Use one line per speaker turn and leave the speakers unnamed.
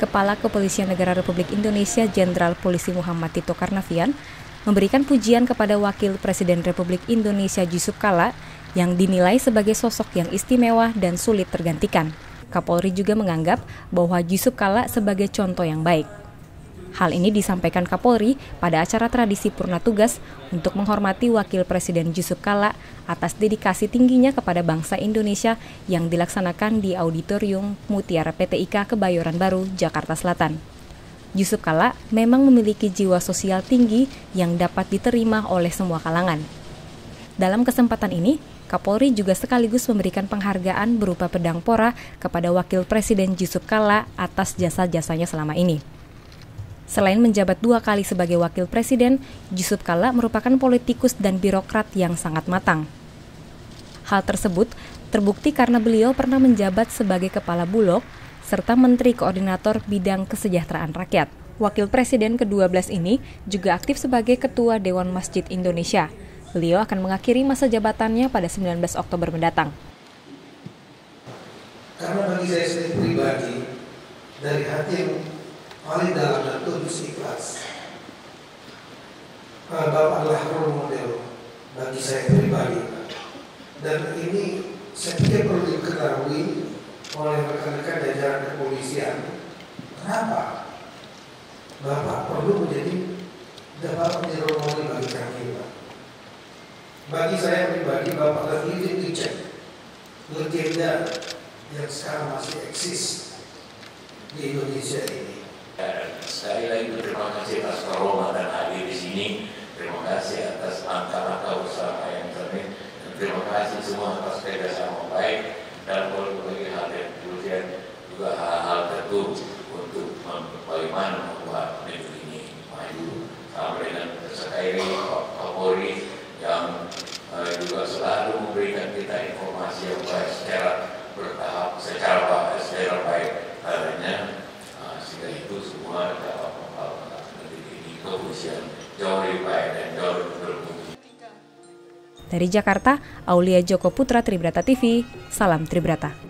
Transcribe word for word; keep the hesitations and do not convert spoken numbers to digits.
Kepala Kepolisian Negara Republik Indonesia Jenderal Polisi Muhammad Tito Karnavian memberikan pujian kepada Wakil Presiden Republik Indonesia Yusuf Kalla yang dinilai sebagai sosok yang istimewa dan sulit tergantikan. Kapolri juga menganggap bahwa Yusuf Kalla sebagai contoh yang baik. Hal ini disampaikan Kapolri pada acara tradisi Purna Tugas untuk menghormati Wakil Presiden Yusuf Kalla atas dedikasi tingginya kepada bangsa Indonesia yang dilaksanakan di Auditorium Mutiara P T I K Kebayoran Baru, Jakarta Selatan. Yusuf Kalla memang memiliki jiwa sosial tinggi yang dapat diterima oleh semua kalangan. Dalam kesempatan ini, Kapolri juga sekaligus memberikan penghargaan berupa pedang pora kepada Wakil Presiden Yusuf Kalla atas jasa-jasanya selama ini. Selain menjabat dua kali sebagai Wakil Presiden, Yusuf Kalla merupakan politikus dan birokrat yang sangat matang. Hal tersebut terbukti karena beliau pernah menjabat sebagai Kepala Bulog serta Menteri Koordinator Bidang Kesejahteraan Rakyat. Wakil Presiden kedua belas ini juga aktif sebagai Ketua Dewan Masjid Indonesia. Beliau akan mengakhiri masa jabatannya pada sembilan belas Oktober mendatang.
Karena bagi saya sendiri pribadi, dari hati yang paling dalam dan tulus ikhlas, Bapak adalah role model bagi saya pribadi, dan ini saya pikir perlu diketahui oleh rekan-rekan jajaran kepolisian. Kenapa Bapak perlu menjadi Bapak menjadi role model bagi kami, Pak? Bagi saya pribadi, Bapak adalah living legend, legenda yang sekarang masih eksis di Indonesia ini.
Dan sekali lagi terima kasih atas kehormatan hadir di sini. Terima kasih atas langkah-langkah usaha yang terbaik. Dan terima kasih semua atas kerjasama baik dan berbagai hal yang kemudian juga hal-hal tentu untuk bagaimana membuat negeri ini maju. Sama dengan sekali Pak Kapolri yang uh, juga selalu memberikan kita informasi yang baik secara bertahap, secara secara baik adanya. Sehingga itu semua dapat membawa negeri ini kepolisian jauh lebih baik dan jauh lebih berfungsi.
Dari Jakarta, Aulia Joko Putra, Tribrata T V, salam Tribrata.